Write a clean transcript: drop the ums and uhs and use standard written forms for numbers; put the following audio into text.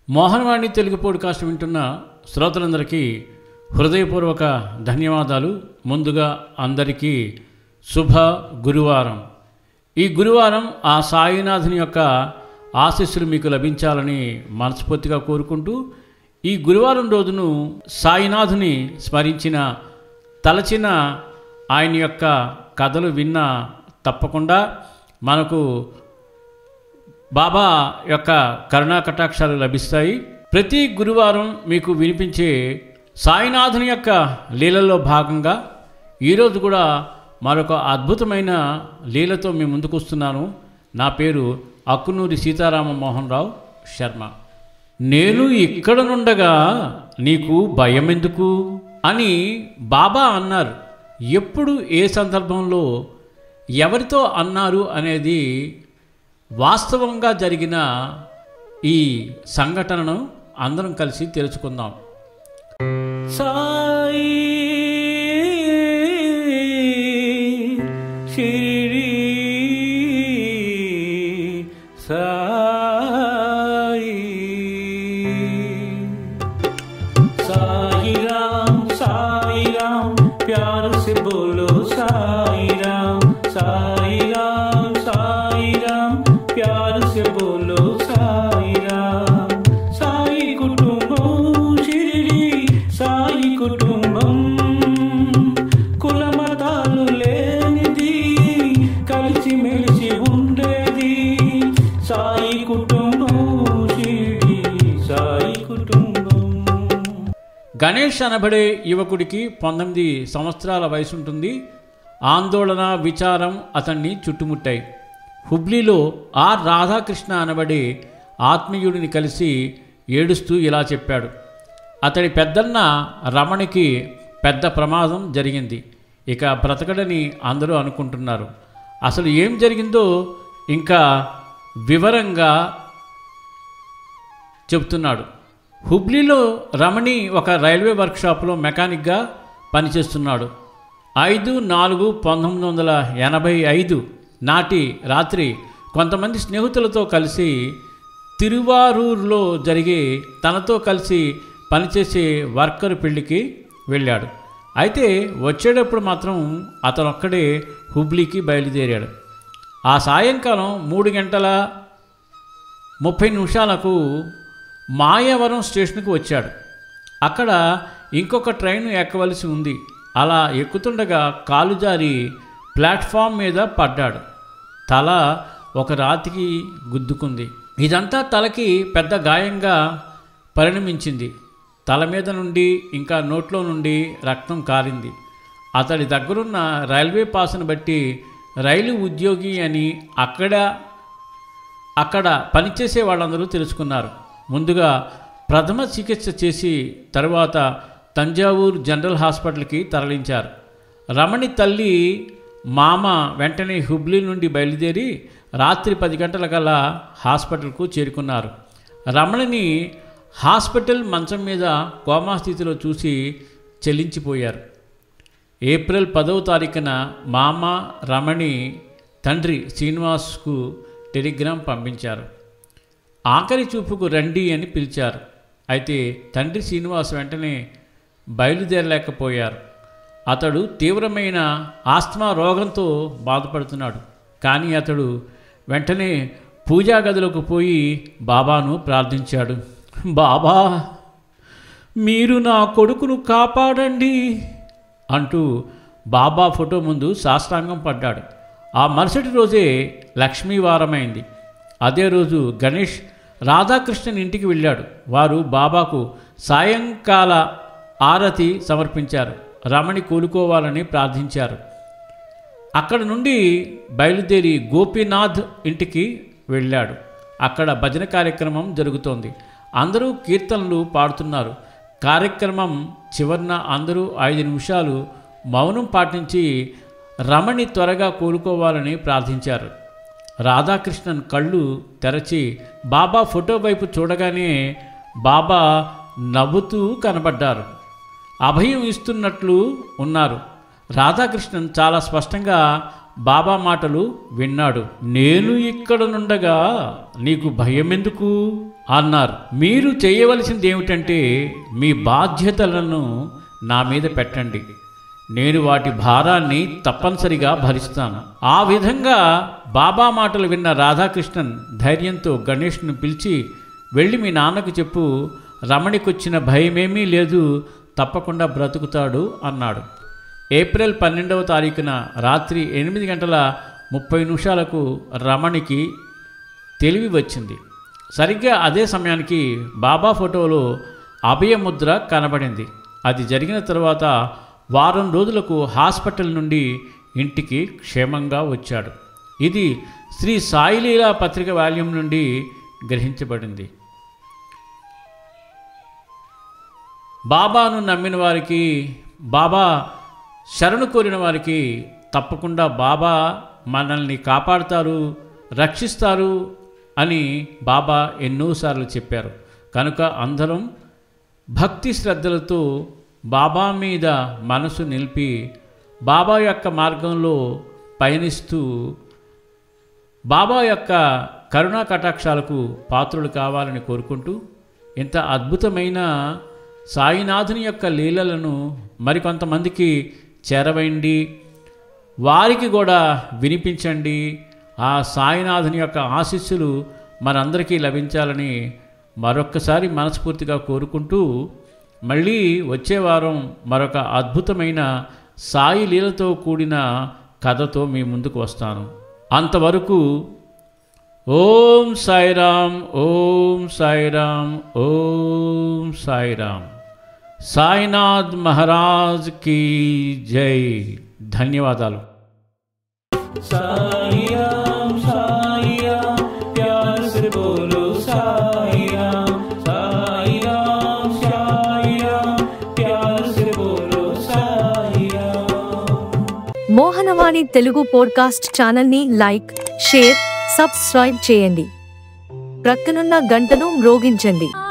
Mohanavani Telugu podcast వింటున్న శ్రోతలందరికీ హృదయపూర్వక ధన్యవాదాలు. ముందుగా అందరికీ శుభ గురువారం. ఈ గురువారం ఆ సాయినాథుని యొక్క ఆశీస్సులు మీకు లభించాలని మనస్ఫూర్తిగా కోరుకుంటూ, ఈ గురువారం రోజును సాయినాథుని స్మరించిన, తలచిన, ఆయన యొక్క కథలు విన్న తప్పకుండా మనకు బాబా యొక్క కరుణా కటాక్షాలు లభిస్తాయి. ప్రతి గురువారం మీకు వినిపించే సాయినాథుని యొక్క లీలల్లో భాగంగా ఈరోజు కూడా మరొక అద్భుతమైన లీలతో మీ ముందుకు వస్తున్నాను. నా పేరు అక్కునూరి సీతారామ మోహన్ రావు శర్మ. నేను ఇక్కడ నుండగా నీకు భయం ఎందుకు అని బాబా అన్నారు. ఎప్పుడు, ఏ సందర్భంలో, ఎవరితో అన్నారు అనేది వాస్తవంగా జరిగిన ఈ సంఘటనను అందరం కలిసి తెలుసుకుందాం. సాయి షిరిడి సాయి, సాయి రామ్ సాయి రామ్ ప్యార్ సే బోలో సాయి రామ్, సాయి రామ్ సాయి రామ్ ప్యార్ సే బోలో సాయి రామ్. సాయి కుటుంబం షిరిడి, సాయి కుటుంబం కులమతాలు లేనిది, కలిసి మెలిసి ఉండేది. సాయి కుటుంబం షిరిడి, సాయి కుటుంబం. గణేష్ అనబడే యువకుడికి 19 సంవత్సరాల వయసు ఉంటుంది. ఆందోళన, విచారం అతన్ని చుట్టుముట్టాయి. హుబ్లీలో ఆర్ రాధాకృష్ణ అనబడే ఆత్మీయుడిని కలిసి ఏడుస్తూ ఇలా చెప్పాడు. అతడి పెద్దన్న రమణికి పెద్ద ప్రమాదం జరిగింది. ఇక బ్రతకడని అందరూ అనుకుంటున్నారు. అసలు ఏం జరిగిందో ఇంకా వివరంగా చెబుతున్నాడు. హుబ్లీలో రమణి ఒక రైల్వే వర్క్షాప్లో మెకానిక్గా పనిచేస్తున్నాడు. 5/4/1985 నాటి రాత్రి కొంతమంది స్నేహితులతో కలిసి తిరువారూరులో జరిగే తనతో కలిసి పనిచేసే వర్కర్ పెళ్లికి వెళ్ళాడు. అయితే వచ్చేటప్పుడు మాత్రం అతనొక్కడే హుబ్లీకి బయలుదేరాడు. ఆ సాయంకాలం 3:30 మాయవరం స్టేషన్కు వచ్చాడు. అక్కడ ఇంకొక ట్రైన్ ఎక్కవలసి ఉంది. అలా ఎక్కుతుండగా కాలు జారి ప్లాట్ఫామ్ మీద పడ్డాడు. తల ఒక రాతికి గుద్దుకుంది. ఇదంతా తలకి పెద్ద గాయంగా పరిణమించింది. తల మీద నుండి ఇంకా నోట్లో నుండి రక్తం కారింది. అతడి దగ్గరున్న రైల్వే పాస్ను బట్టి రైలు ఉద్యోగి అని అక్కడ పనిచేసే వాళ్ళందరూ తెలుసుకున్నారు. ముందుగా ప్రథమ చికిత్స చేసి తరువాత తంజావూరు జనరల్ హాస్పిటల్కి తరలించారు. రమణి తల్లి, మామ వెంటనే హుబ్లీ నుండి బయలుదేరి రాత్రి 10 గంటలకల్లా హాస్పిటల్కు చేరుకున్నారు. రమణిని హాస్పిటల్ మంచం మీద కోమా స్థితిలో చూసి చెల్లించిపోయారు. ఏప్రిల్ 10వ తారీఖున మామ రమణి తండ్రి శ్రీనివాస్కు టెలిగ్రామ్ పంపించారు. ఆఖరి చూపుకు రండి అని పిలిచారు. అయితే తండ్రి శ్రీనివాస్ వెంటనే బయలుదేరలేకపోయారు. అతడు తీవ్రమైన ఆస్మా రోగంతో బాధపడుతున్నాడు. కానీ అతడు వెంటనే పూజా గదిలోకి పోయి బాబాను ప్రార్థించాడు. బాబా, మీరు నా కొడుకును కాపాడండి అంటూ బాబా ఫోటో ముందు సాష్టాంగం పడ్డాడు. ఆ మరుసటి రోజే లక్ష్మీవారమైంది. అదే రోజు గణేష్ రాధాకృష్ణన్ ఇంటికి వెళ్ళాడు. వారు బాబాకు సాయంకాల ఆరతి సమర్పించారు. రమణి కోలుకోవాలని ప్రార్థించారు. అక్కడ నుండి బయలుదేరి గోపీనాథ్ ఇంటికి వెళ్ళాడు. అక్కడ భజన కార్యక్రమం జరుగుతోంది. అందరూ కీర్తనలు పాడుతున్నారు. కార్యక్రమం చివరన అందరూ 5 నిమిషాలు మౌనం పాటించి రమణి త్వరగా కోలుకోవాలని ప్రార్థించారు. రాధాకృష్ణన్ కళ్ళు తెరచి బాబా ఫోటో వైపు చూడగానే బాబా నవ్వుతూ కనబడ్డారు. అభయం ఇస్తున్నట్లు ఉన్నారు. రాధాకృష్ణన్ చాలా స్పష్టంగా బాబా మాటలు విన్నాడు. నేను ఇక్కడ నుండగా నీకు భయం ఎందుకు అన్నారు. మీరు చేయవలసింది ఏమిటంటే మీ బాధ్యతలను నా మీద పెట్టండి, నేను వాటి భారాన్ని తప్పనిసరిగా భరిస్తాను. ఆ విధంగా బాబా మాటలు విన్న రాధాకృష్ణన్ ధైర్యంతో గణేష్ను పిలిచి, వెళ్ళి మీ నాన్నకు చెప్పు, రమణికొచ్చిన భయమేమీ లేదు, తప్పకుండా బ్రతుకుతాడు అన్నాడు. ఏప్రిల్ 12వ తారీఖున రాత్రి 8:30 రమణికి తెలివి వచ్చింది. సరిగ్గా అదే సమయానికి బాబా ఫోటోలో అభయముద్ర కనబడింది. అది జరిగిన తర్వాత వారం రోజులకు హాస్పిటల్ నుండి ఇంటికి క్షేమంగా వచ్చాడు. ఇది శ్రీ సాయిలీలా పత్రిక వాల్యూమ్ నుండి గ్రహించబడింది. బాబాను నమ్మిన వారికి, బాబా శరణు కోరిన వారికి తప్పకుండా బాబా మనల్ని కాపాడుతారు, రక్షిస్తారు అని బాబా ఎన్నోసార్లు చెప్పారు. కనుక అందరం భక్తి శ్రద్ధలతో బాబా మీద మనసు నిలిపి బాబా యొక్క మార్గంలో పయనిస్తూ బాబా యొక్క కరుణా కటాక్షాలకు పాత్రులు కావాలని కోరుకుంటూ, ఇంత అద్భుతమైన సాయినాథుని యొక్క లీలలను మరికొంతమందికి చేరవేయండి, వారికి కూడా వినిపించండి. ఆ సాయినాథుని యొక్క ఆశీస్సులు మనందరికీ లభించాలని మరొక్కసారి మనస్ఫూర్తిగా కోరుకుంటూ, మళ్ళీ వచ్చే వారం మరొక అద్భుతమైన సాయి లీలతో కూడిన కథతో మీ ముందుకు వస్తాను. అంతవరకు ఓం సాయిరామ్, ఓం సాయిరామ్, ఓం సాయిరామ్. సాయినాథ్ మహారాజ్ కీ జై. ధన్యవాదాలు. సాయిరామ్ సాయిరామ్ ప్యార్ సే బోలో సాయిరామ్, సాయిరామ్ సాయిరామ్ ప్యార్ సే బోలో సాయిరామ్. మోహనవాణి తెలుగు పోడ్కాస్ట్ ఛానల్ని లైక్, షేర్, సబ్స్క్రైబ్ చేయండి. ప్రక్కనున్న గంటను మ్రోగించండి.